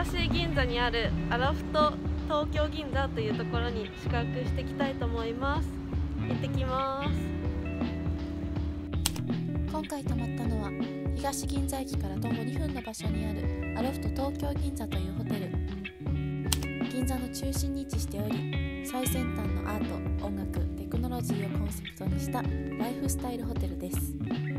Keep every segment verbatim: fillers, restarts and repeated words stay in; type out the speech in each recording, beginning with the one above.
東銀座にあるアラフト東京銀座というところに宿泊していきたいと思います。行ってきます。 今回泊まったのは東銀座駅から徒歩にふんの場所にあるアロフト東京銀座というホテル。銀座の中心に位置しており、最先端のアート、音楽、テクノロジーをコンセプトにしたライフスタイルホテルです。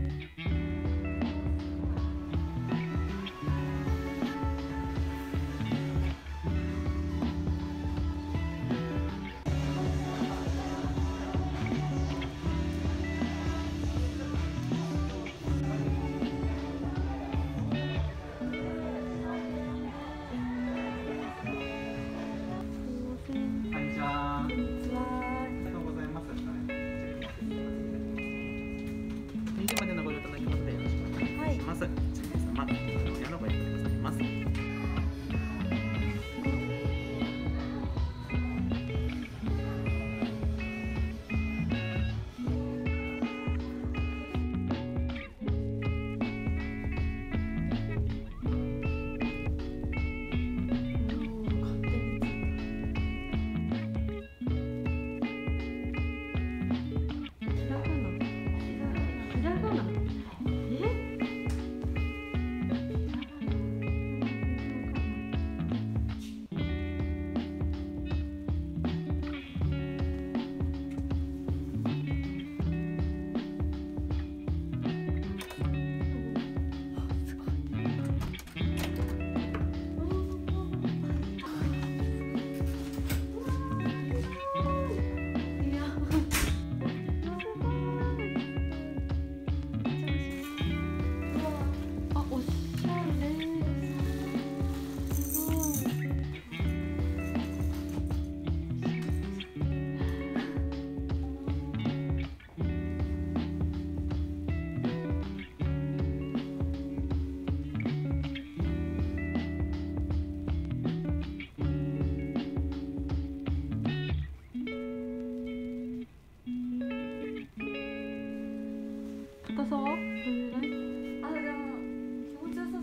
高さはどれぐらい？ あ、でも気持ちよさそう。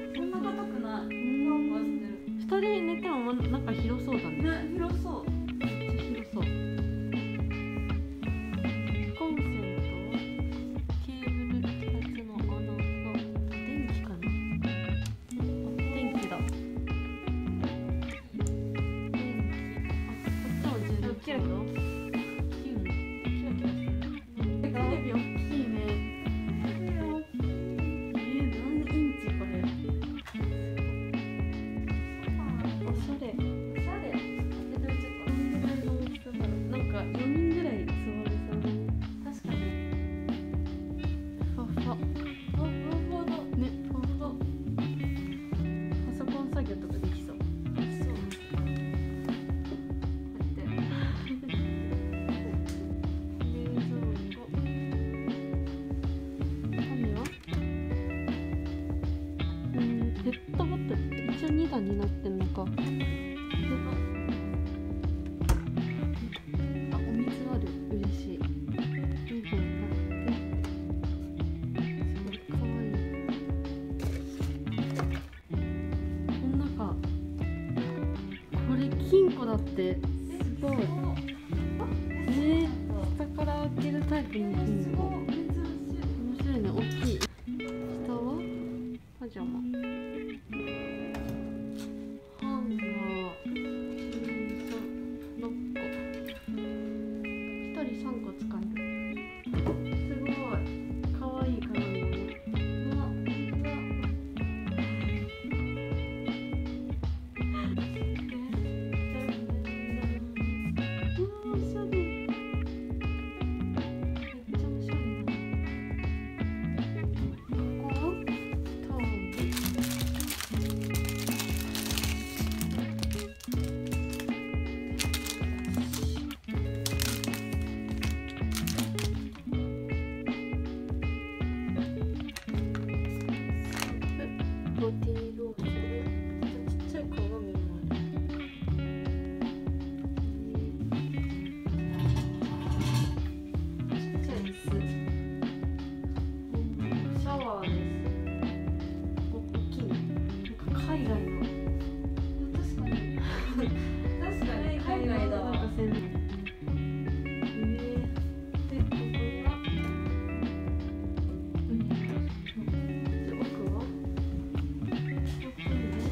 そんな硬くない。ふわふわしてる。 二人寝てもなんか広そうだね。 ね、広そう。 めっちゃ広そう。コンセント、ケーブルふたつの穴と電気かな。電気だ。電気。あ、こっちも充電。キラキラ。キラキラしてる。テレビ大きいね。ペットボトル一応にだんになってんのか。あ、お水ある。嬉しい。にほんあってすごいかわいい。この中これ金庫だって。すごい。えー、下から開けるタイプの金庫。面白いね。大きい。下はパジャマ。さんこ使える。すごいかわいい鏡だね。うわ、うわ、おしゃれ。めっちゃおしゃれだね。ここはタオル。 確かに海外だわ。 なんかせんえー、でここはうんで奥は奥にね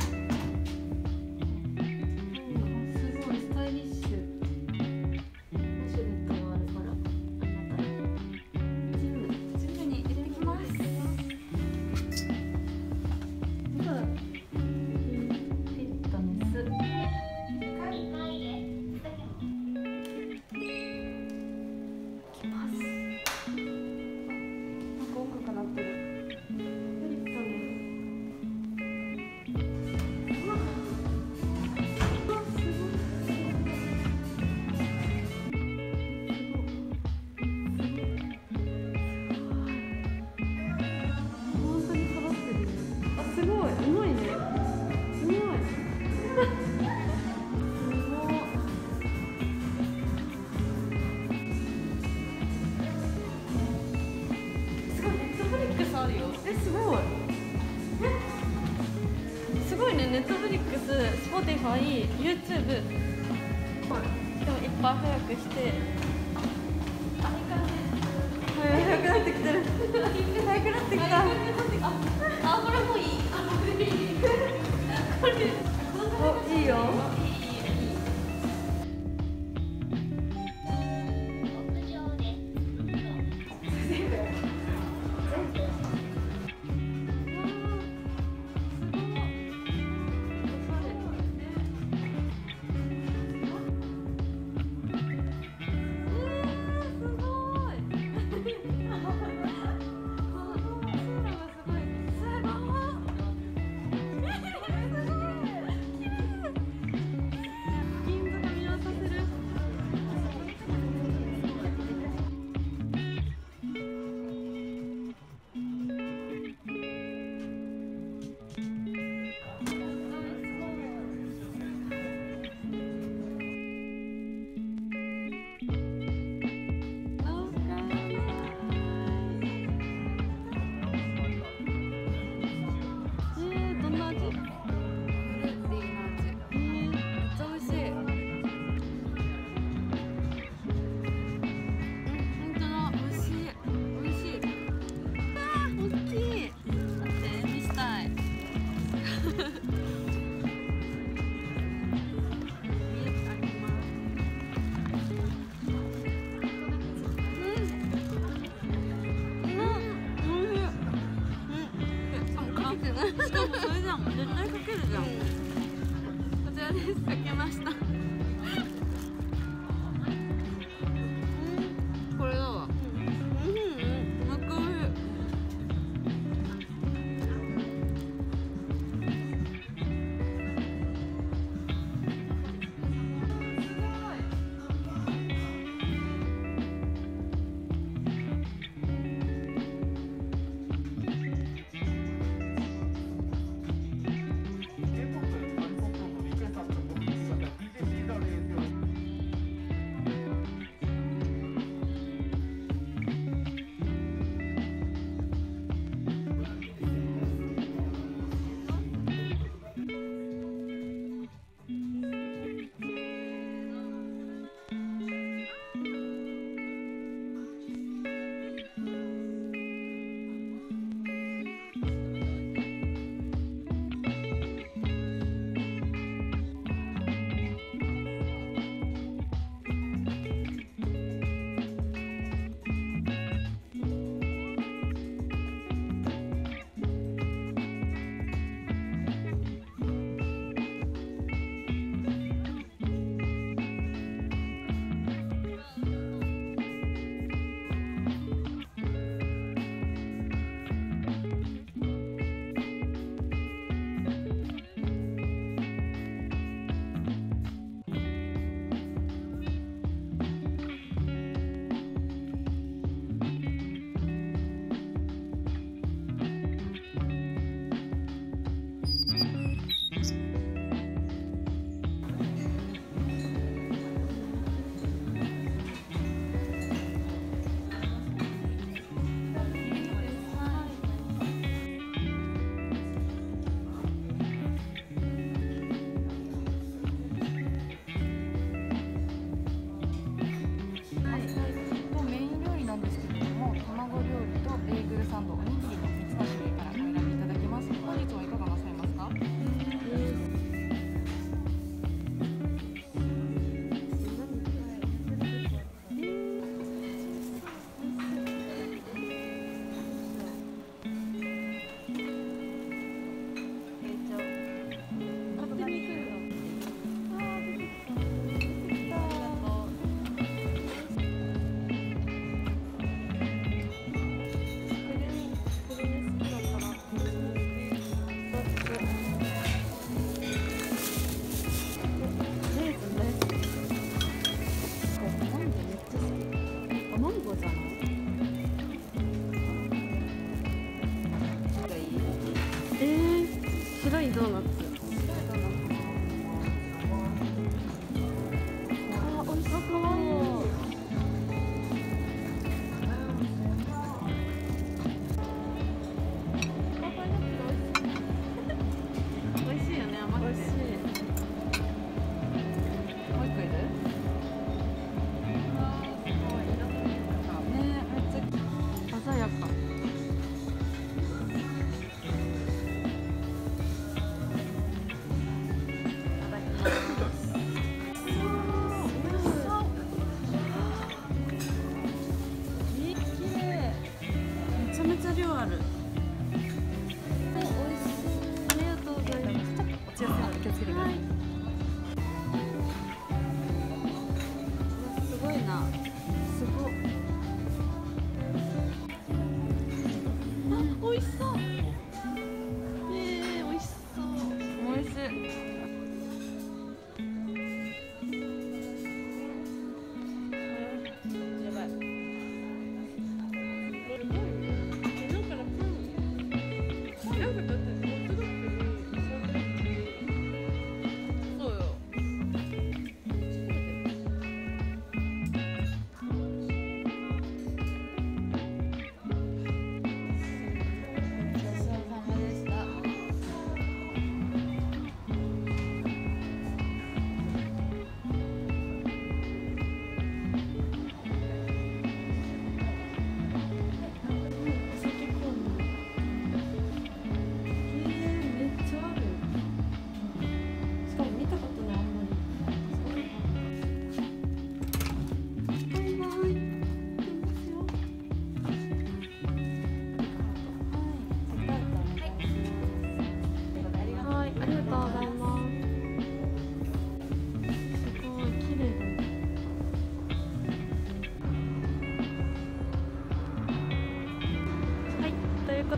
うんすごいスタイリッシュウォシュレットがあるからありがたいジムジムに行ってきます。 そうだフィットネスきます。なんか音楽鳴ってる。 フィットネスうわうわすごいすごい本当に揃ってるね。あ、すごい、うまいね。うまい。すごい。すごい、ネットフリックスあるよ。え、すごい。え、すごいね、ネットフリックス、スポティファイ、YouTube。でもいっぱい早くして。あ、いい感じ。早くなってきてる。早くなってきた。 あ、これもういい。あ、これいい。これ。 お、いいよ。 しかもそれじゃん、絶対かけるじゃん。こちらです、かけました。これだわ。うん、うん、めっちゃおいしい。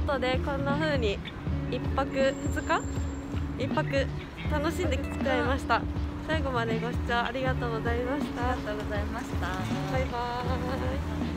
ことでこんな風にいっぱくふつかいっぱく楽しんできちゃいました。最後までご視聴ありがとうございました。 ありがとうございました。 バイバーイ。